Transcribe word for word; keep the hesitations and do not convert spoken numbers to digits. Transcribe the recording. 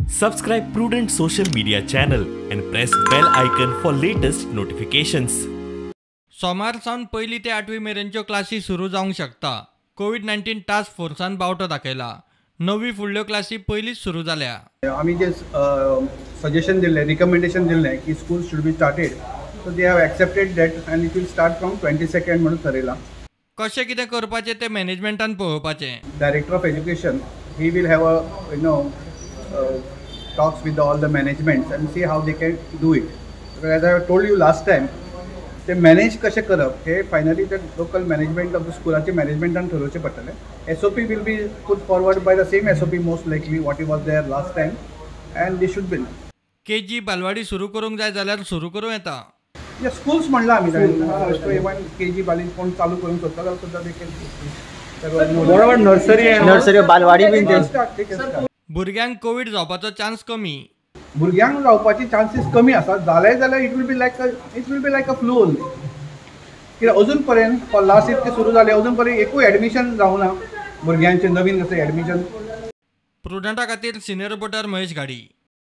Subscribe Prudent social media channel and press bell icon for latest notifications. सोमार सावन पहिली ते आठवी मेरेनच्यो क्लासी सुरू जावंक शकता. कोविड नायन्टीन टास्क फोर्सान बावटो दाखयला. नवी फुडल्यो क्लासी पयलींच सुरू जाल्या. आमी जे सजेशन दिल्लें रिकमेंडेशन दिल्लें की school should be started, so they have accepted that and it will start from twenty second म्हणून ठरयलां. कशें कितें करपाचें तें मॅनेजमेंटान पळोवपाचें. Director of education he will have a you know uh, talks with all the management and see how they can do it. Because as I have told you last time, ते manage कशें करप हे finally ते local management of the स्कुलाचे मॅनेजमेंटान ठरोवचें पडटलें. S O P will be put forward by the same S O P most likely what it was there last time and they should be. K G बालवाडी सुरू करूंक जाय जाल्यार सुरू करूं येता. या स्कूल्स म्हणला आमी इवन के जी बाली कोण चालू करूंक सोदता जाल्यार सुद्दां दे कॅन नर्सरी नर्सरी बालवाडी बीन भुरग्यांक कोविड जावपाचो चान्स कमी. भुरग्यांक जावपाची चान्सीस कमी आसा. जाले जाल्यार it will be like it will be like a flu only. कित्याक अजून पर्यंत क्लास इतके सुरू जाले अजून पर्यंत एकूय एडमिशन जावना भुरग्यांचे नवीन अशें एडमिशन. प्रुडंटा खातीर सिनियर रिपोर्टर महेश गाडी.